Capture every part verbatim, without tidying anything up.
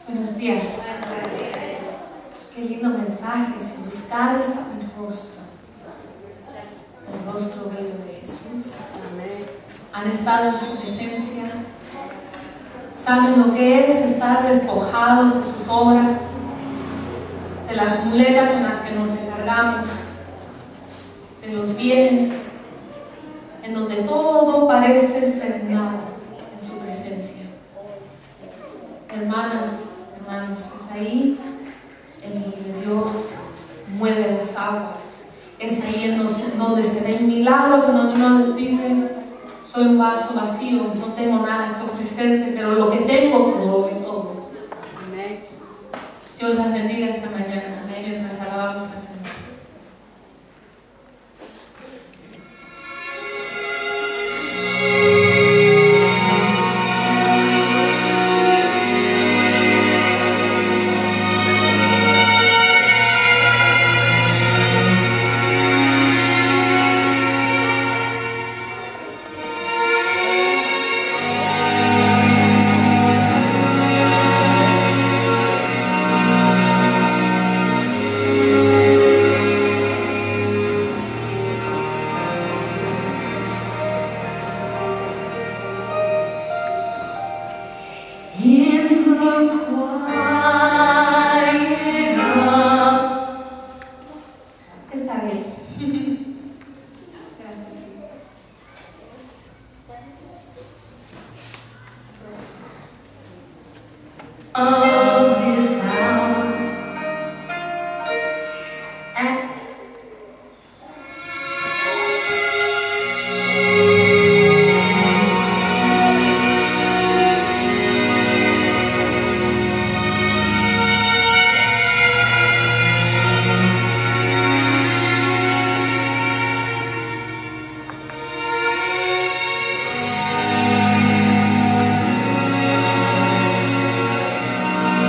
Buenos días. Qué lindo mensaje. Si buscares el rostro, el rostro bello de Jesús. Han estado en su presencia. Saben lo que es estar despojados de sus obras, de las muletas en las que nos recargamos, de los bienes, en donde todo parece ser nada en su presencia. Hermanas, hermanos, es ahí en donde Dios mueve las aguas. Es ahí en donde se ven milagros, en donde uno dice: soy un vaso vacío, no tengo nada que ofrecerte, pero lo que tengo te lo doy todo. Amén. Dios las bendiga esta mañana. Amén. Mientras alabamos al Señor. Thank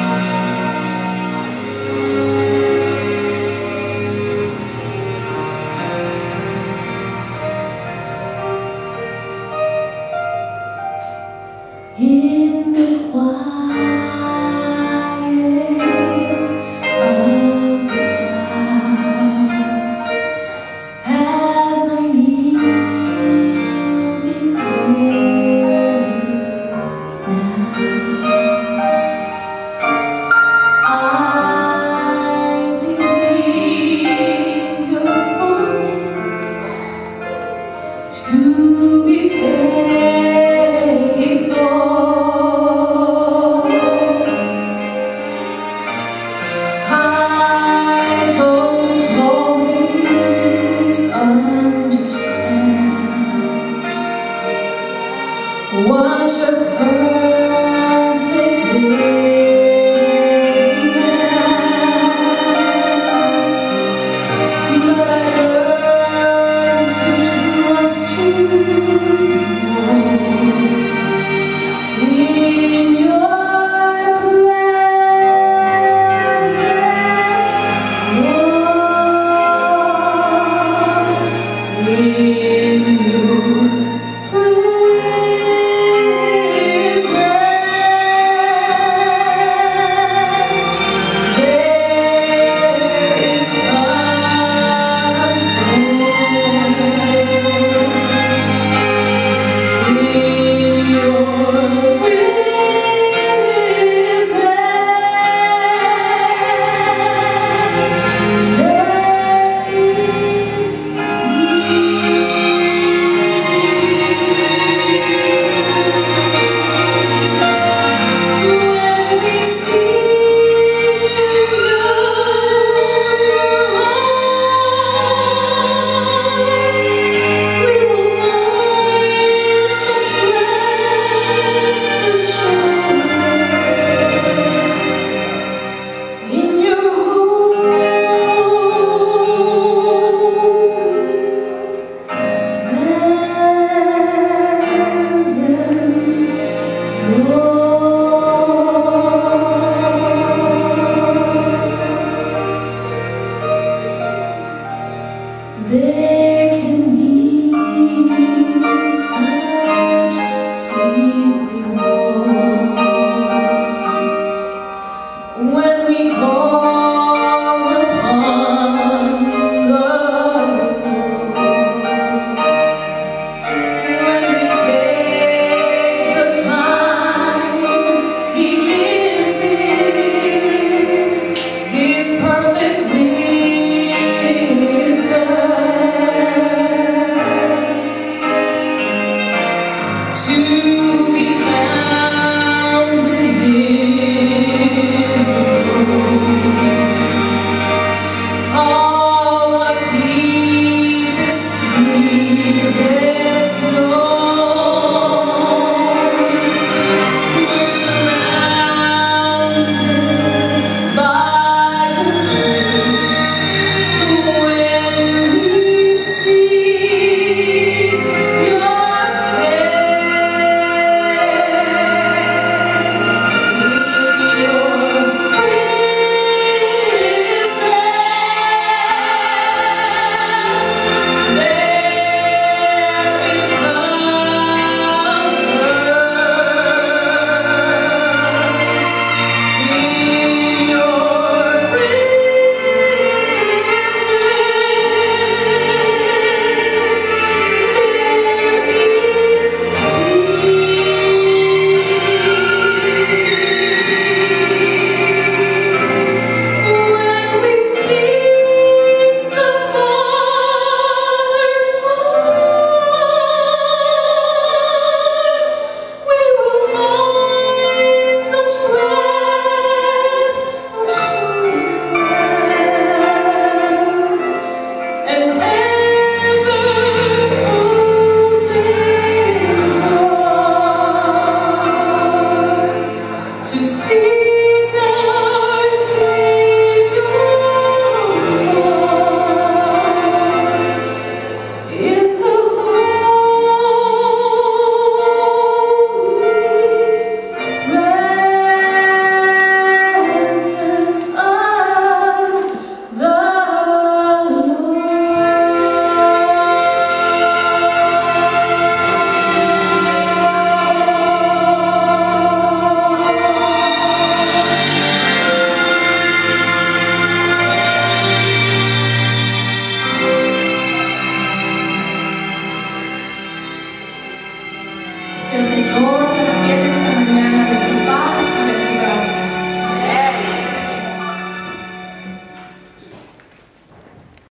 El Señor